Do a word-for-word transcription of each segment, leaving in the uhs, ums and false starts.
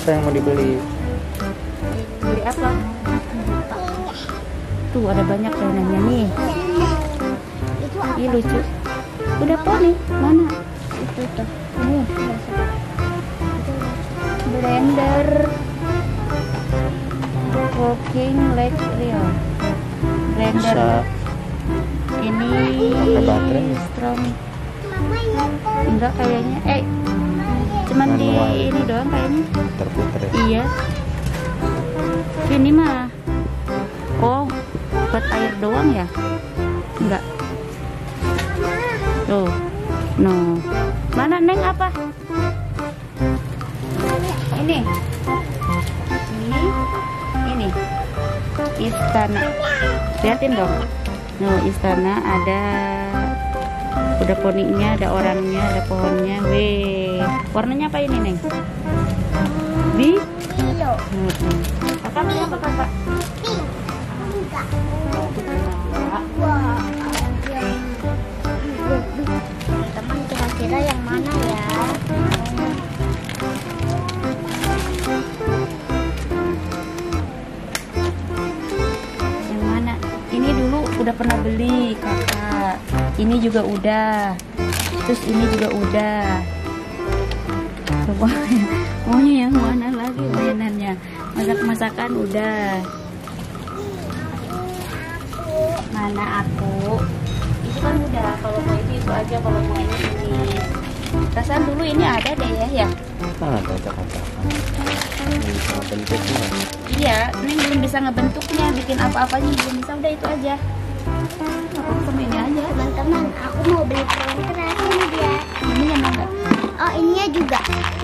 Apa yang mau dibeli? Beli apa? Tuh ada banyak mainannya nih. Ih lucu. Udah poni mana? Itu tuh. Ini. Blender. Walking like real. Blender. Bisa Ini pakai baterai. strong. Enggak kayaknya. Eh, cuman di Manual. ini doang kayaknya. Puter-puter ya. Iya. Ini mah. Oh, buat air doang ya? Enggak. Tuh. No. Mana Neng apa? Ini. Ini. Ini. Istana. Lihatin dong. No, istana ada udah poninya, ada orangnya, ada pohonnya. Weh. Warnanya apa ini, Neng? Bi? Hmm. Kakak beli apa kakak? Teman kira-kira yang mana ya? Yang mana? Ini dulu udah pernah beli kakak. Ini juga udah. Terus ini juga udah. Coba maunya yang mana lagi mainannya? Masak-masakan udah. Mana aku? Itu kan udah. Kalau mau itu itu aja. Kalau mau ini ini. Perasaan dulu ini ada deh ya ya. Ah, ada cak-cakan. Bisa bentuknya. Iya, Neng belum bisa ngebentuknya, bikin apa-apanya belum bisa. Udah itu aja. Apa sama ini aja. Teman-teman, aku mau beli keras ini dia. Ini yang mana? Oh, ininya juga.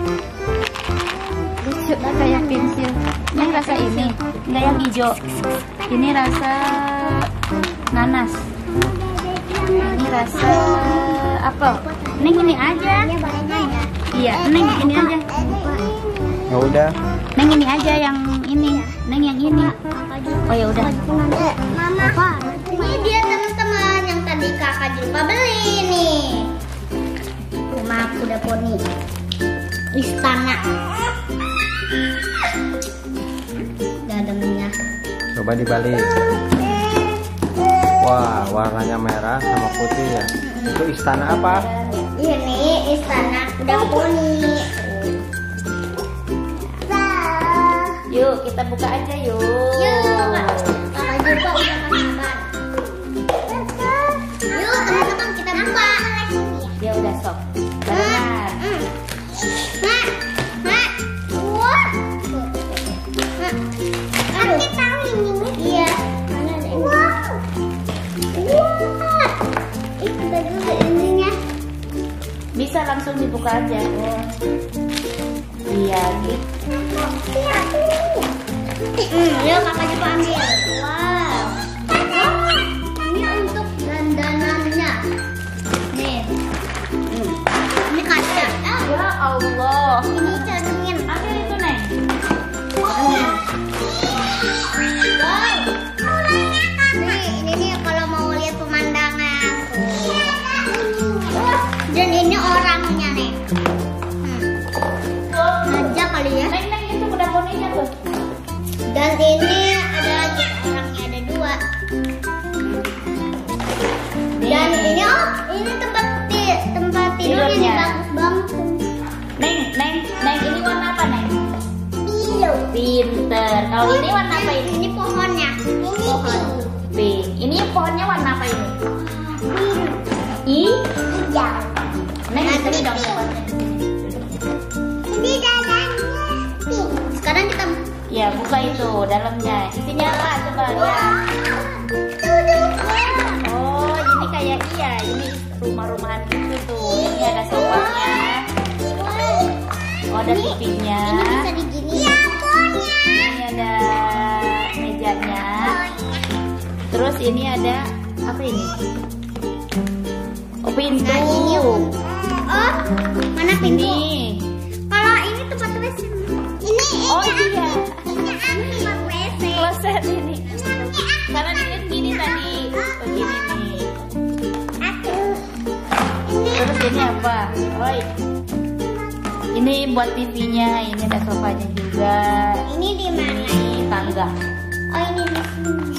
Lucu kayak pensil. Yang rasa ini, enggak yang hijau. Ini rasa nanas. Ini rasa apel. Neng ini aja. Ini banyak ya. Iya, Neng ini aja. Ya udah. Neng ini aja yang ini. Neng yang ini. Oh ya udah. Mama, ini dia teman-teman yang tadi kakak Julpa beli nih. Rumah kuda poni. Istana. Dalamnya. Coba dibalik. Wah, warnanya merah sama putih ya. Itu istana apa? Ini istana kuda poni. Yuk, kita buka aja yuk. Yuk, kakak Julpa udah makan. Yuk, teman-teman kita buka. Ya udah sok. Barengan. Mak, mak, wah. Aduh, tahu ini. Iya. Mana ada ini? Wow. Wah. Ih, kita juga ininya. Bisa langsung dibuka aja. Iya, gitu. Iya. Hmm, yuk kakak coba ambil. Wow. Oh, ini untuk dandanannya. Nih. Hmm. Ini kaca. Ah. Ya Allah. Ini cermin. Ambil itu, Neng. Wow. Nih, ini nih kalau mau lihat pemandangan. Dan ini orangnya nih. Hmm. Ngajak kali ya. Neng, Neng itu kuda poninya tuh. Dan ini ada lagi orangnya ada dua. Dan ini oh ini tempat ti- tempat tidurnya Tidurnya. bagus banget. Neng, Neng, Neng ini warna apa, Neng? Biru. Pinter. Kalau ini warna apa ini? Ini pohonnya. Ini Pohon pink. Ini pohonnya warna apa ini? biru. I. Hijau. Neng, Nah, ini ini dong pink. tempatnya. Ini dalamnya pink. Sekarang kita Ya, buka itu dalamnya. Isinya apa? Coba lihat. Oh, ini kayak iya, ini rumah-rumahan gitu tuh. Ini ada sofanya. Oh, ada Ini- tipinya. Ini bisa digini. Ya, pohonnya. Ini ada mejanya. Terus ini ada apa ini? Oh, pintu. Nah, ini oh, mana pintu? Ini. Kalau ini tempat W C. Ini Oh ini iya. ini tempat W C. Kloset ini. Karena dia gini tadi. Begini nih. Aku. Terus ini apa? Oh, ini buat T V-nya. Ini ada sofanya juga. juga. Ini di mana? Ini tangga. Oh, ini di sini.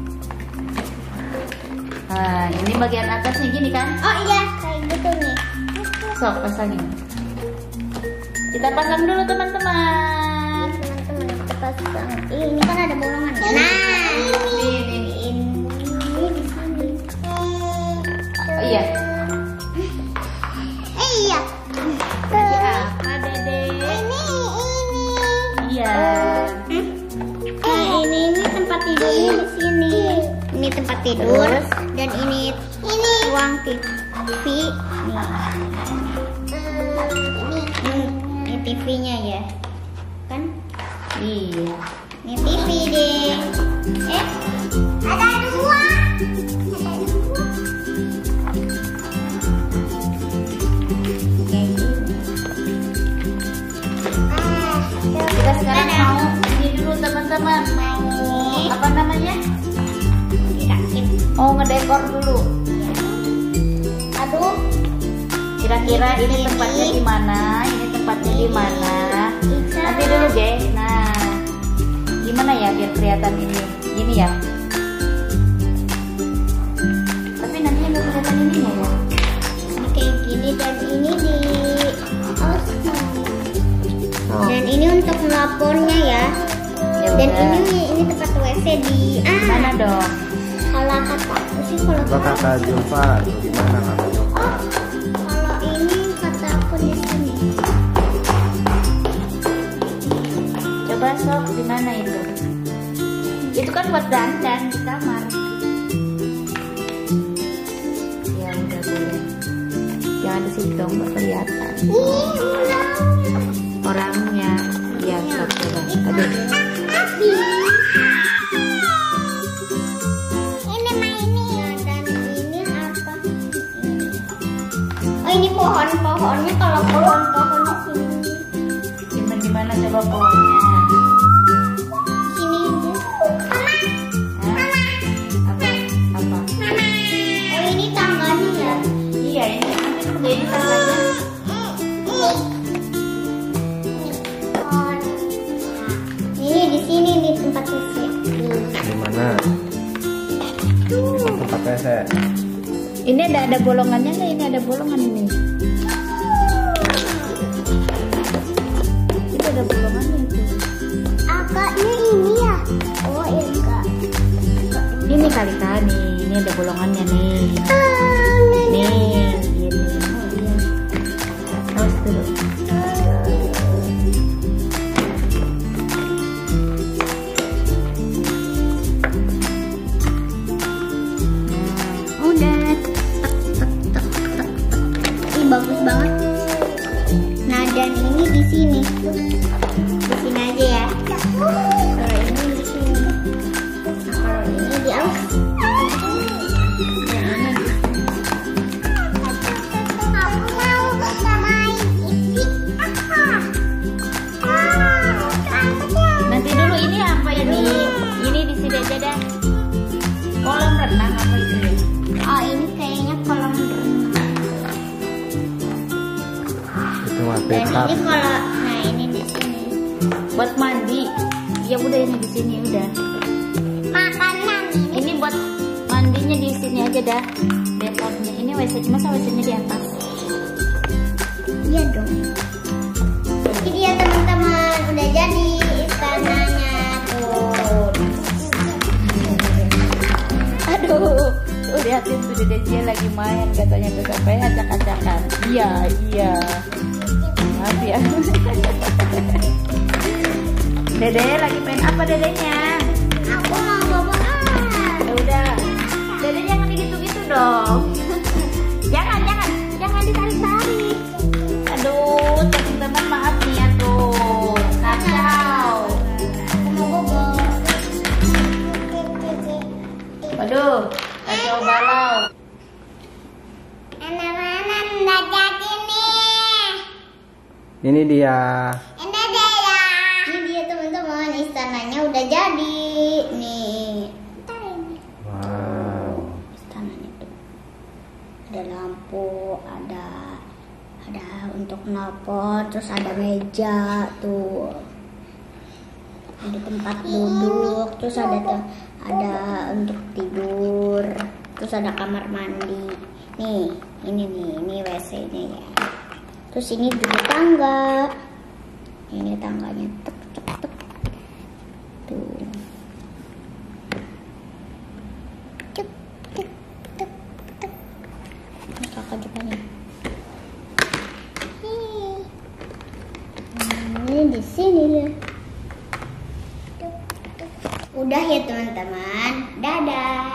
Nah, ini bagian atasnya gini kan? Oh iya, kayak gitu nih. Sok pasangin. Kita pasang dulu teman-teman. Teman-teman kita pasang. Ih, ini kan ada bolongan. Nah, Ini, ini. ini di sini. Oh iya. Eh, iya. Ini apa Dede? Ini, ini. Iya. Nah, ini ini tempat tidurnya di sini. Ini tempat tidur. Terus? Dan ini ini ruang T V. Nih. Hmm, ini T V-nya ya. Kan? Iya. Ini T V deh. Eh, ada dua. Ada dua. Kayak gini. Ah, Kita sekarang mau ini dulu teman-teman. Mau apa namanya? dirakit. Mau ngedekor dulu. Aduh, Kira-kira ini tempatnya di mana? Ini tempatnya di mana? Nanti dulu, geng. Nah, gimana ya biar kelihatan ini? Gini ya. Tapi nanti nggak kelihatan ininya ya. ini kayak gini dan ini di oh, Oh. dan ini untuk melapornya ya. Ya Dan udah. ini ini tempat W C di ah Mana dong? kalau kata aku sih kalau Coba kata kata Julfa, gimana kata Julfa? oh, kalau ini kata aku di sini. Coba sok di mana itu? Itu kan buat dandan di kamar. Ya udah boleh. Jangan di situ dong, nggak kelihatan. Ih, udah. Orangnya. Ya, sok coba. Aduh. Tapi ini mah ini dan ini apa? Oh, ini pohon-pohonnya kalau pohon-pohon di sini. Simpen di mana coba pohonnya? Sini aja. Hah? Apa? Apa? Oh, ini tangganya ya. Iya, ini nanti tunggu ini tangganya. Ini di sini nih tempat W C. Di mana? Tempat W C. Ini ada ada bolongannya nggak? Ini ada bolongan ini. Itu ada bolongannya itu. Agaknya ini ya. Oh, iya enggak. Ini kali kan nih. Ini ada bolongannya nih. Nih, gini. Terus dulu. Udah. Ih, bagus banget. Nah, dan ini di sini. Di sini aja ya. Kalau ini di sini. Nah, kalau ini di atas. Dan ini di sini. Aku mau main isi. Nanti dulu ini apa ya nih? Ini di sini aja dah. Kolam renang apa itu ya? Oh, ini kayaknya kolam renang. Itu mah Dan bathtub. ini kalau nah ini di sini. Buat mandi. Ya udah ini di sini udah. Makanan ini. Ini buat mandinya di sini aja dah. Bathtubnya ini W C, masa W C-nya di atas? Iya dong. Ini dia teman-teman, udah jadi istananya tuh. Aduh, tuh lihatin tuh Dede dia lagi main katanya tuh sampai acak-acakan. Iya, iya. Maaf ya. Dede lagi main apa dedenya? Aku mau boboan. Ya udah. Dede jangan gitu-gitu dong. Jangan, jangan, jangan ditarik-tarik. Aduh, teman-teman maaf nih ya tuh. Kacau. Aku mau bobo. Waduh, kacau balau. Anak-anak udah jadi nih. Ini dia. Ini dia ya. Ini dia teman-teman, istananya udah jadi nih. Ntar ini. Wow. Istananya tuh. Ada lampu, ada ada untuk nelpon, terus ada meja tuh. Ada tempat duduk, terus ada ada untuk tidur, terus ada kamar mandi. Nih, ini nih, ini W C-nya ya. Terus ini juga tangga. Ini tangganya, tek tek tek. Tuh. Cuk, cuk, cuk, cuk. Ini kakak juga nih. Ini di sini ya. Udah ya teman-teman. Dadah.